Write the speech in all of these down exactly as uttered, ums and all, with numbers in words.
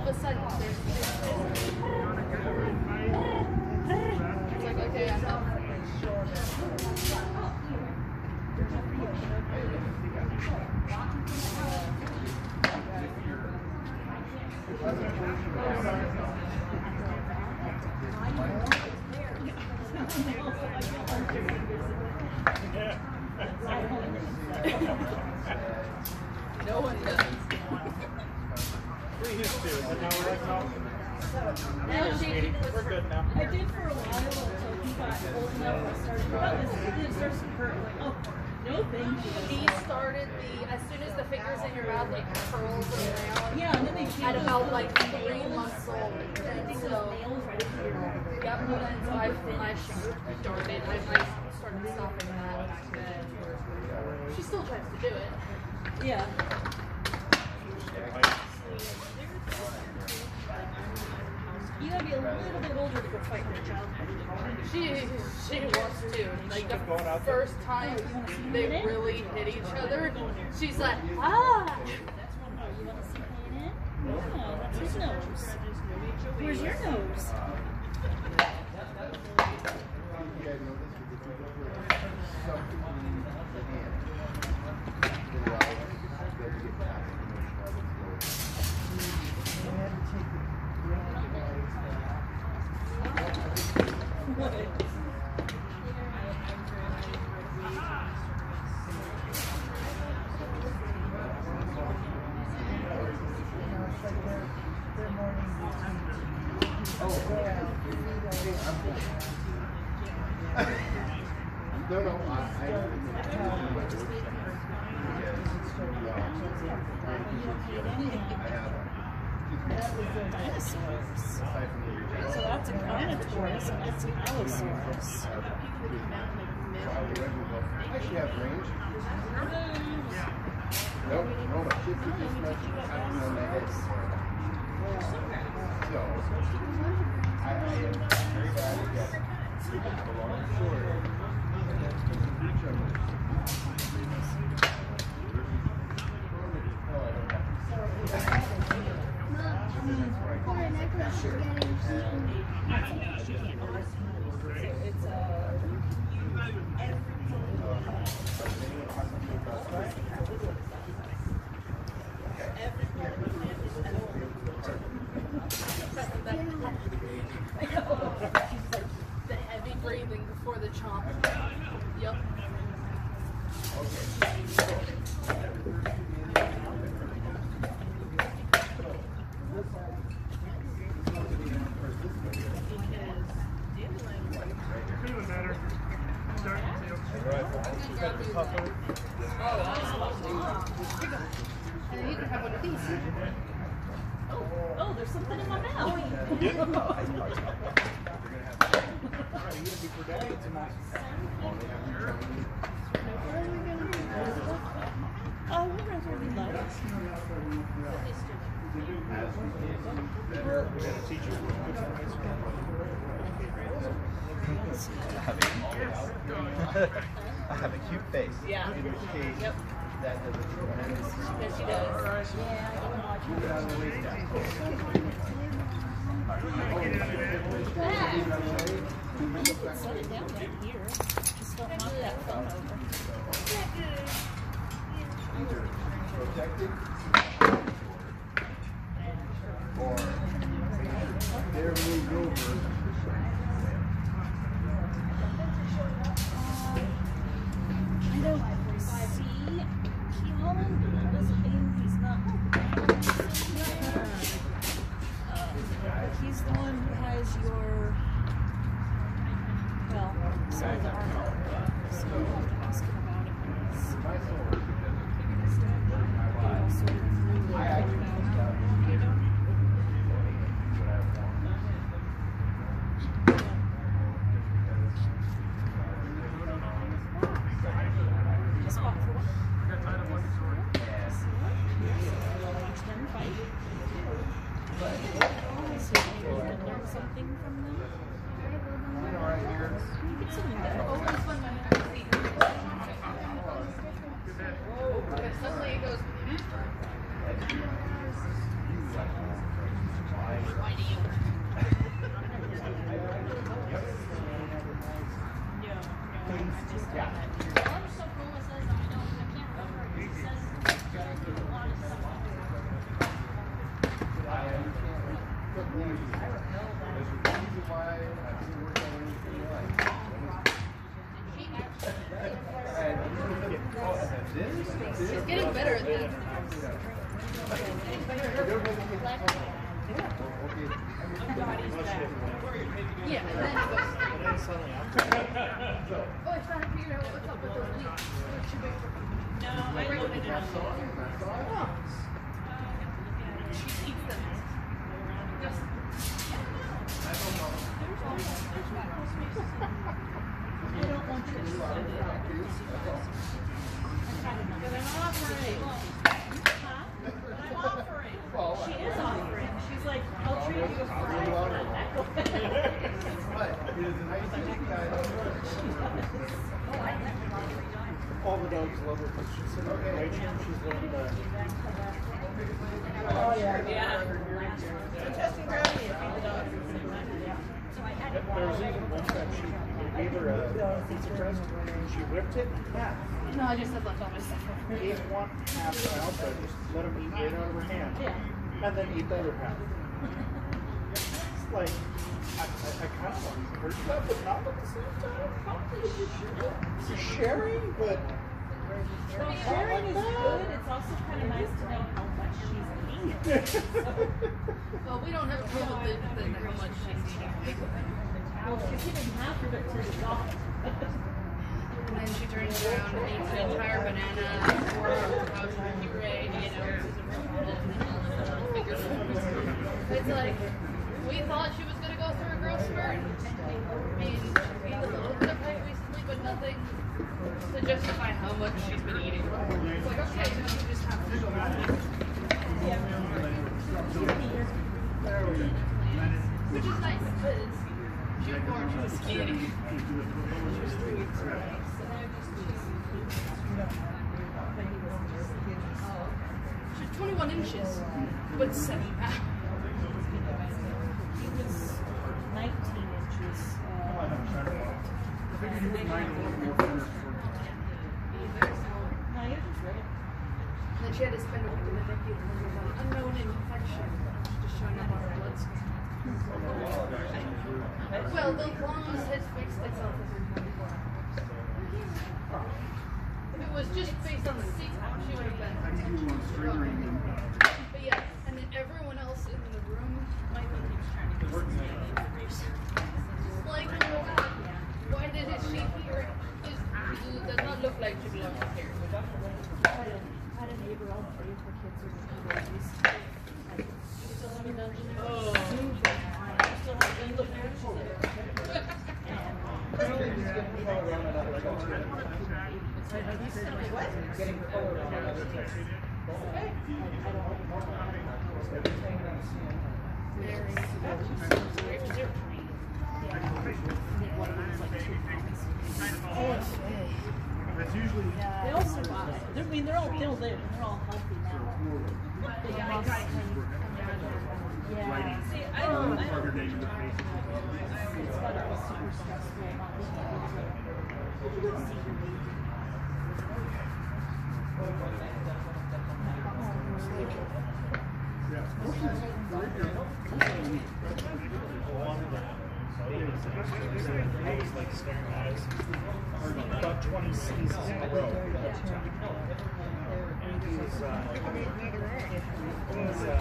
a sudden, there's it's like, okay, I'm up. No one does. We used to, but now we're like, no. Now she, We're good now. I did for a while until he got old enough I started oh, this, it starts to hurt. Like, oh, no thank you. he started the, as soon as the fingers in your mouth like curls around. Yeah, and then they At about like three months old. And so, nails right here. yep, and then so I, I started, I, I started stopping that. She still tries to do it. Yeah. You gotta be a little bit older to go fight your child. She she wants to. Like the first time they really hit each other, she's like, ah. You want to see Planet? Yeah, that's his nose. Where's your nose? No, no, I, I Dinosaurs. So that's a Carnotaurus and that's an Allosaurus. I actually have range. Nope, no, my kids are just not having on my head. So, I, I am very bad at guessing. We can have a long short. And that's because of each other. It's a The heavy breathing before the chomp. Yep. Feeling better. Starting to. Oh, absolutely. And then you can have one of these. oh, oh, there's something in my mouth. Oh, we're going to really love it. I have a cute face. Yeah. In which case, Yep. that does a tremendous. Yes, she does. Yeah, I can watch Move it out of the way down. You can set it down right here. Just don't knock that phone over. Either protected or they're moved over. I don't see Keon. Doesn't mean he's not. Uh, he's the one who has your. Well, some of the armor. So we'll have to ask him about it. Just fought for one. Then fight. So maybe we can learn something from them. You get something better. Suddenly it goes, She's getting better at that. Yeah, and then oh, I trying to figure out what's up with those leaks. No, I don't know. She eats them. Yes. I don't want you to do that. But I'm offering. Huh? I'm offering. She is offering. She's like, I'll treat you for All the dogs love her because she's sitting on the right chair. She's learning to. Oh, yeah. Yeah. I'm testing gravity. I think the dog is There was even one time she gave her a pizza crust. She ripped it in half. No, I just said left all my stuff. Ate one half out, but just let him eat right out of her hand. Yeah. And then eat the other half. It's like, I, I, I kind of want to hurt that, but not at the same time. You're sharing, but. Well, sharing is good. It's also kind of nice to know how much she's eating. Well, we don't have a clue with the, the, how much she's eating. Well, she's giving half of it to the dog. And then she turns around and eats an entire banana or how to puree, eight ounces of ramen, and figures it's like, we thought she was going to go through a growth spurt. I mean, she's eaten a little bit of height recently, but nothing to justify how much she's been eating. It's like, okay, then you just have to go back. Which is nice, because she was born, she was skinny. She's twenty-one inches, but seven pounds. He was nineteen inches. Uh, Figured you were nine a little more thinner for. no, you're just right. And then she had to spend a week in the N I C U because of an unknown infection just showing up on her blood screen. Well, the lungs has fixed itself within twenty-four hours. If it was just based on the sequel, she would have been. But yeah, and then everyone else in the room, Michael keeps trying to get like, why did it she here? It does not look like she belongs here. I had a, I had a neighbor, all three of her kids are babies. She still haven't done it. Oh. She still haven't done it. What? Getting color on another text. Okay. That's usually. They all survive. They're, I mean, they're all they'll live. They're all healthy now. They lost. Yeah. See, I don't. I don't. It's got to be super stressful not being able to see your baby. I was like staring at us about twenty seasons in a row. And he's, uh, he's, uh,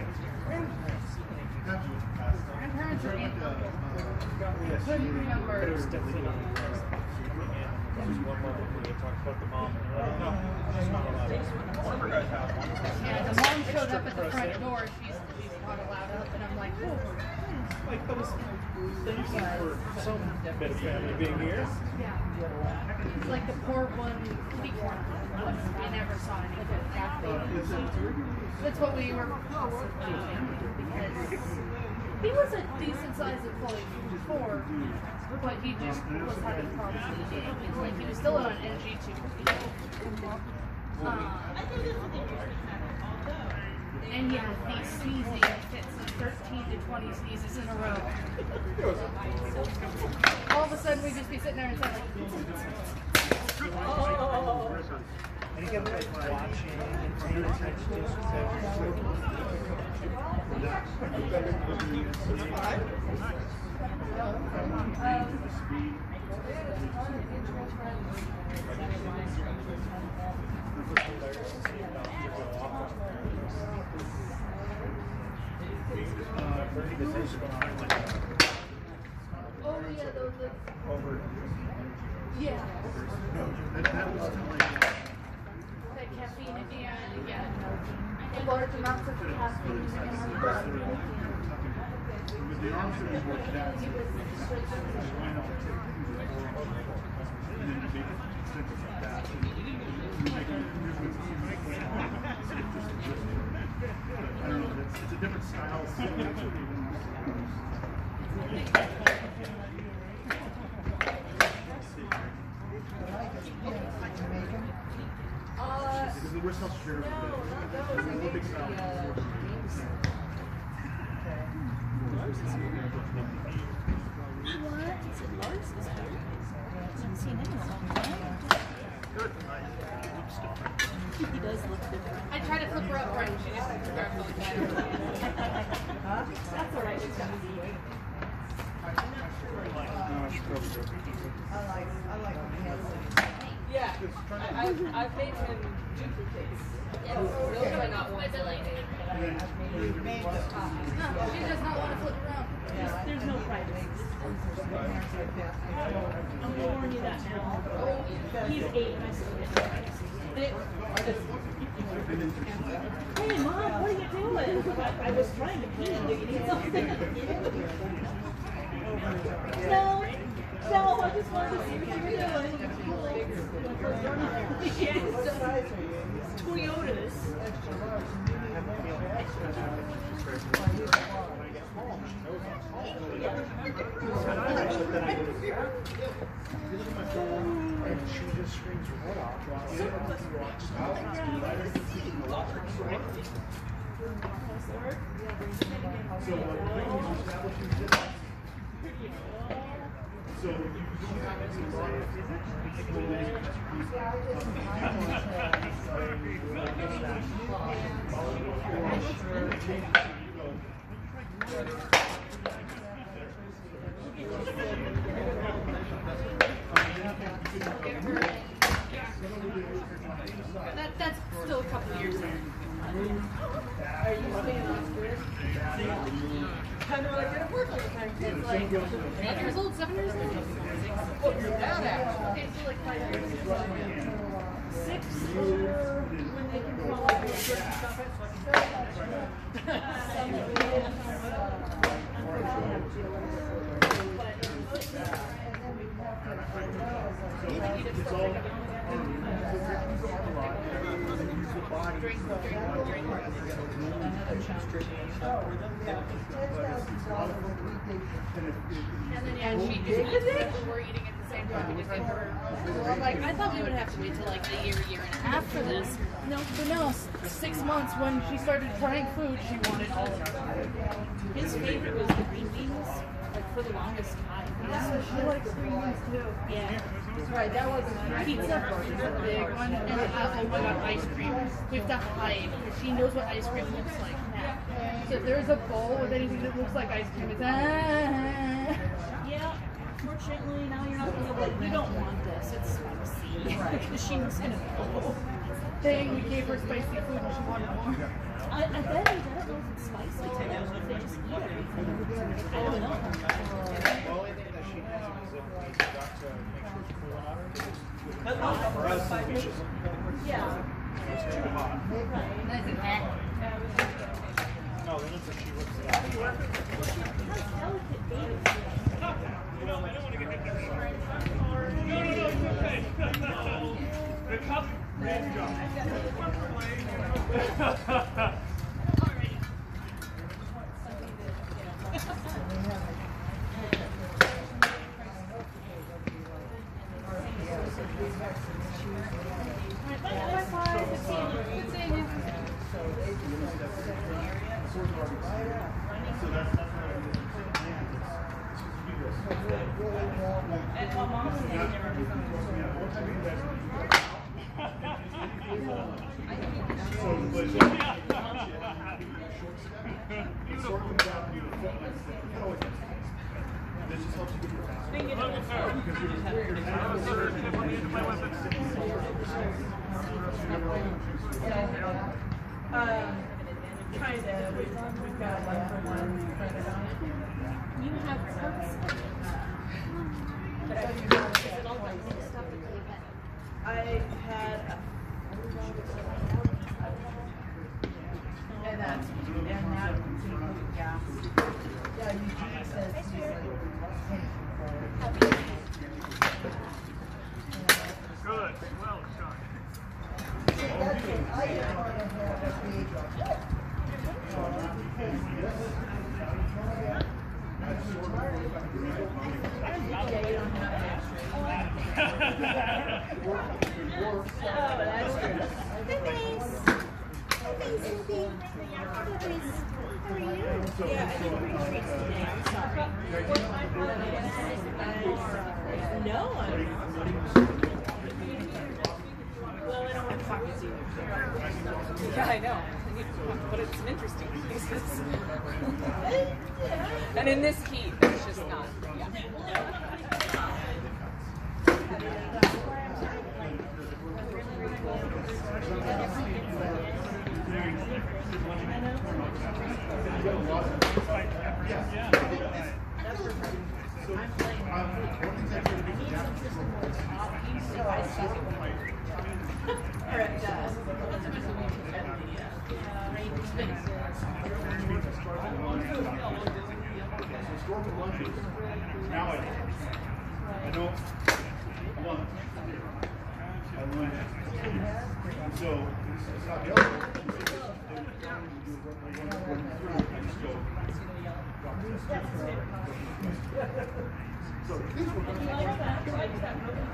Grandparents are in. yes, Couldn't remember. but it was definitely coming in. There was one moment where they talked about the mom, and they're like, no, she's not allowed. Yeah, the mom showed up at the front door. She's, she's not allowed up, and I'm like, oh. Like, that was, thank you for some bit of family being here. Yeah. It's like the poor one kitty corner. We never saw any good cat babies. That's what we were possibly thinking, because he was a decent size employee before, but he just was having problems with it. It's like he was still on an N G two. Um, and he had these sneezing fits of thirteen to twenty sneezes in a row. All of a sudden, we'd just be sitting there and saying, like, oh. And he kept like watching and paying attention to Oh yeah, those. those Over. yeah. No, that, that was still like. That caffeine and yeah. Large amounts of caffeine and With the arms that we worked out, and then you make it simple like that. You make it, I don't know, it's, it's a different style. Uh, Because we're self-sharing. no, not those. I We're think big the, style. uh, games. He does look different. I tried to flip her up right and she just grabbed the That's all right. It's got to be. Yeah, I, I've, I've made him duplicates. Those are not ones that I made. No, she does not want to flip around. There's, there's no privacy. I'm gonna warn you that now. He's eight and I still get no privacy. They- Hey mom, what are you doing? I, I was trying to pee. Do you need something? No, no, I just wanted to see what you were doing. Yes, Toyotas. And she just screams her head off. So, uh, when he's establishing this, so you don't have any That, that's still a couple years in. Are you staying on good? Kind of like at work all the time. It's like, Eight years old, seven years old. oh, you're that actually. Okay, so like five years. Six over when they can call up your stuff. It's all, Drink, drink, drink. And then yeah, she just we're eating at the same time. We just give her. I'm like, I thought we would have to wait till like a year, year and a half for this. No, but no, s- six months when she started trying food, she wanted all of it. His favorite was the green beans, like for the longest time. She likes green beans too. Yeah. Right, that was pizza, the big one, and uh, oh my god, ice cream. We have to hide because she knows what ice cream looks like. So if there's a bowl with anything that looks like ice cream, it's ah. Yeah. Unfortunately, now you're not gonna be like, we don't want this. It's spicy. Because she's gonna go. Thing, we gave her spicy food and she wanted more. I, I bet I don't know if it's spicy to them if they just eat everything. I don't know. The only thing that she has is if we forgot to make sure it's cooling on her. For us, it's just, Yeah. it's too hot. Nice and hot. No, it looks like she whips it out. Has delicate babies. So that's, that's not a And my mom said they never do So, but, assortment down to the foot. Kind of like this just helps you get your fast. Because you just have to Um, kind of. We've, we've got one for one credit on it. You have perks. But I do not Is it all like mixed up at the event? I had a, and that's, and that included gas. Yeah, Eugene says he's like, Good. Well shot. yeah, I didn't bring treats today, I'm sorry. No, I'm not. Well, I don't have pockets either. Yeah, I know. But it's an interesting pieces. And in this heat, it's just not. Yeah. Assortment lunches. Now I know. I know lunch. At lunch. So it's not the other. So these were